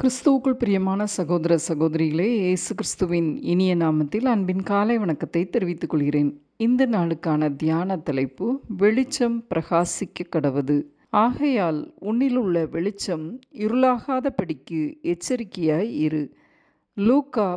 கிறிஸ்துவுக்குள் பிரியமான சகோதர சகோதரிகளே, இயேசு கிறிஸ்துவின் இனிய நாமத்தில் அன்பின் காலை வணக்கத்தை தெரிவித்துக் கொள்கிறேன். இந்த நாளுக்கான தியான தலைப்பு, வெளிச்சம் பிரகாசிக்க கடவது. ஆகையால் உன்னிலுள்ள வெளிச்சம் இருளாகாதபடிக்கு எச்சரிக்கையாய் இரு. லூக்கா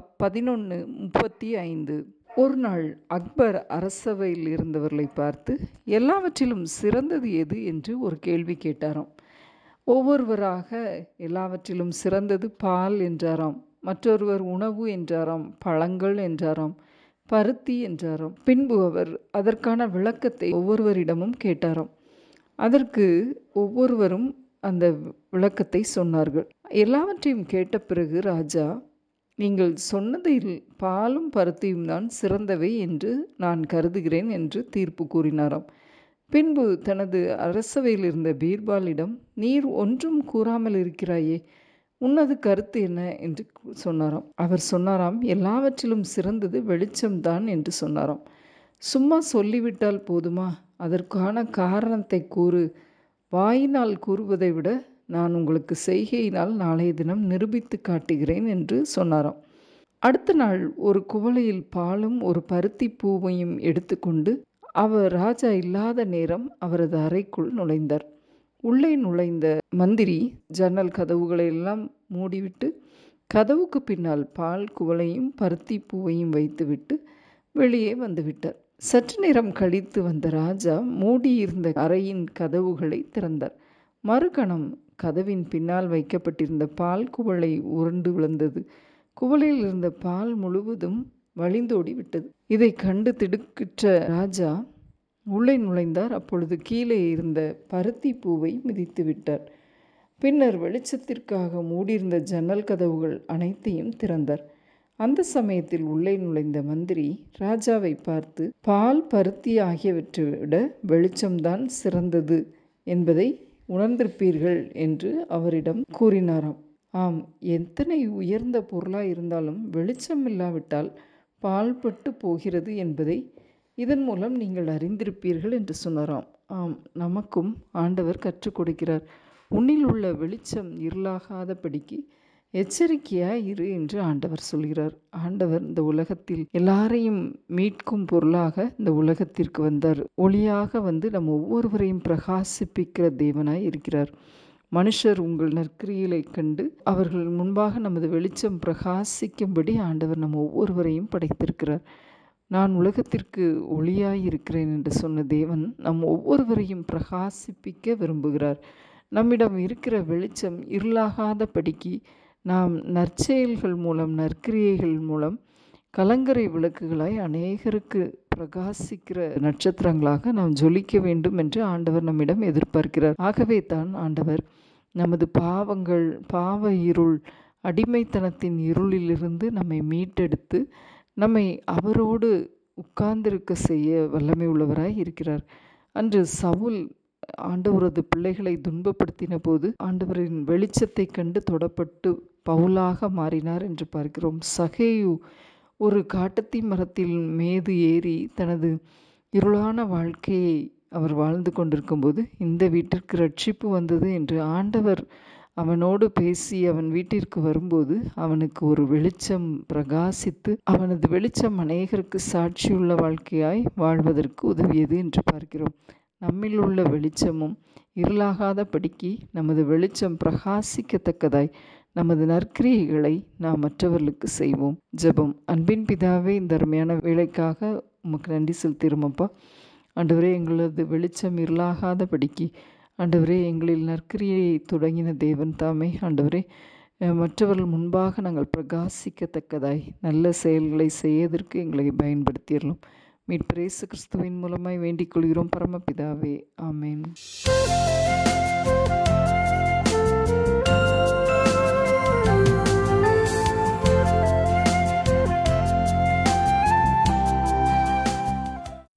11:35. ஒரு நாள் அக்பர் அரசவையில் இருந்தவர்களை பார்த்து, எல்லாவற்றிலும் சிறந்தது எது என்று ஒரு கேள்வி கேட்டாராம். ஒவ்வொருவராக எல்லாவற்றிலும் சிறந்தது பால் என்றாராம், மற்றொருவர் உணவு என்றாராம், பழங்கள் என்றாராம், பருத்தி என்றாராம். பின்பு அவர் அதற்கான விளக்கத்தை ஒவ்வொருவரிடமும் கேட்டாராம். அதற்கு ஒவ்வொருவரும் அந்த விளக்கத்தை சொன்னார்கள். எல்லாவற்றையும் கேட்ட பிறகு ராஜா, நீங்கள் சொன்னதில் பாலும் பருத்தியும் தான் சிறந்தவை என்று நான் கருதுகிறேன் என்று தீர்ப்பு கூறினாராம். பின்பு தனது அரசவையில் இருந்த பீர்பாலிடம், நீர் ஒன்றும் கூறாமல் இருக்கிறாயே, உன்னது கருத்து என்ன என்று சொன்னாராம். அவர் சொன்னாராம், எல்லாவற்றிலும் சிறந்தது வெளிச்சம்தான் என்று சொன்னாராம். சும்மா சொல்லிவிட்டால் போதுமா? அதற்கான காரணத்தை கூறு. வாயினால் கூறுவதை விட நான் உங்களுக்கு செய்கையினால் நாளைய தினம் நிரூபித்து காட்டுகிறேன் என்று சொன்னாராம். அடுத்த நாள் ஒரு குவளையில் பாலும் ஒரு பருத்தி பூவையும் எடுத்துக்கொண்டு அவர் ராஜா இல்லாத நேரம் அவரது அறைக்குள் நுழைந்தார். உள்ளே நுழைந்த மந்திரி ஜன்னல் கதவுகளை எல்லாம் மூடிவிட்டு கதவுக்கு பின்னால் பால் குவளையும் பருத்தி பூவையும் வைத்துவிட்டு வெளியே வந்துவிட்டார். சற்று நேரம் கழித்து வந்த ராஜா மூடியிருந்த அறையின் கதவுகளை திறந்தார். மறுகணம் கதவின் பின்னால் வைக்கப்பட்டிருந்த பால் குவளை உருண்டு விழுந்தது. குவளையில் இருந்த பால் முழுவதும் வழிந்தோடி விட்டது. இதை கண்டு திடுக்கிட்ட ராஜா உள்ளே நுழைந்தார். அப்பொழுது கீழே இருந்த பருத்தி பூவை மிதித்து விட்டார். பின்னர் வெளிச்சத்திற்காக மூடியிருந்த ஜன்னல் கதவுகள் அனைத்தையும் திறந்தார். அந்த சமயத்தில் உள்ளே நுழைந்த மந்திரி ராஜாவை பார்த்து, பால் பருத்தி ஆகியவற்றை விட வெளிச்சம்தான் சிறந்தது என்பதை உணர்ந்திருப்பீர்கள் என்று அவரிடம் கூறினாராம். ஆம், எத்தனை உயர்ந்த பொருளாக இருந்தாலும் வெளிச்சம் இல்லாவிட்டால் பாழ்பட்டு போகிறது என்பதை இதன் மூலம் நீங்கள் அறிந்திருப்பீர்கள் என்று சொன்னாராம். ஆம், நமக்கும் ஆண்டவர் கற்றுக் கொடுக்கிறார். உன்னில் உள்ள வெளிச்சம் இருளாகாதபடிக்கு எச்சரிக்கையாய் இரு என்று ஆண்டவர் சொல்கிறார். ஆண்டவர் இந்த உலகத்தில் எல்லாரையும் மீட்கும் பொருளாக இந்த உலகத்திற்கு வந்தார். ஒளியாக வந்து நம் ஒவ்வொருவரையும் பிரகாசிப்பிக்கிற தேவனாய் இருக்கிறார். மனுஷர் உங்கள் நற்கிரியலை கண்டு அவர்கள் முன்பாக நமது வெளிச்சம் பிரகாசிக்கும்படி ஆண்டவர் நம் ஒவ்வொருவரையும் படைத்திருக்கிறார். நான் உலகத்திற்கு ஒளியாய் இருக்கிறேன் என்று சொன்ன தேவன் நம் ஒவ்வொருவரையும் பிரகாசிப்பிக்க விரும்புகிறார். நம்மிடம் இருக்கிற வெளிச்சம் இருளாகாதபடிக்கு நாம் நற்செயல்கள் மூலம், நற்கிரியைகள் மூலம் கலங்கரை விளக்குகளாய் அநேகருக்கு பிரகாசிக்கிற நட்சத்திரங்களாக நாம் ஜொலிக்க வேண்டும் என்று ஆண்டவர் நம்மிடம் எதிர்பார்க்கிறார். ஆகவே தான் ஆண்டவர் நமது பாவங்கள், பாவ இருள், அடிமைத்தனத்தின் இருளிலிருந்து நம்மை மீட்டெடுத்து நம்மை அவரோடு உட்கார்ந்திருக்க செய்ய வல்லமை உள்ளவராய் இருக்கிறார். அன்று சவுல் ஆண்டவரது பிள்ளைகளை துன்பப்படுத்தின போது ஆண்டவரின் வெளிச்சத்தை கண்டு தொடப்பட்டு பவுலாக மாறினார் என்று பார்க்கிறோம். சகேயு ஒரு காட்டத்தி மரத்தில் மேது ஏறி தனது இருளான வாழ்க்கையை அவர் வாழ்ந்து கொண்டிருக்கும்போது இந்த வீட்டிற்கு ரட்சிப்பு வந்தது என்று ஆண்டவர் அவனோடு பேசி அவன் வீட்டிற்கு வரும்போது அவனுக்கு ஒரு வெளிச்சம் பிரகாசித்து அவனது வெளிச்சம் அநேகருக்கு சாட்சியுள்ள வாழ்க்கையாய் வாழ்வதற்கு உதவியது என்று பார்க்கிறோம். நம்மில் உள்ள வெளிச்சமும் இருளாகாதபடிக்கு நமது வெளிச்சம் பிரகாசிக்கத்தக்கதாய் நமது நற்கிரியைகளை நாம் மற்றவர்களுக்கு செய்வோம். ஜெபம். அன்பின் பிதாவே, இந்த அருமையான வேலைக்காக உமக்கு நன்றி செலுத்திடுமப்பா. ஆண்டவரே, எங்களது வெளிச்சம் இருளாகாதபடிக்கு ஆண்டவரே, எங்களில் நற்கிரியை தொடங்கின தேவன் தாமே ஆண்டவரே, மற்றவர்கள் முன்பாக நாங்கள் பிரகாசிக்கத்தக்கதாய் நல்ல செயல்களை செய்வதற்கு எங்களை பயன்படுத்திடலாம். மீட்பர் இயேசு கிறிஸ்துவின் மூலமாய் வேண்டிக் கொள்கிறோம் பரமபிதாவே. ஆமேன்.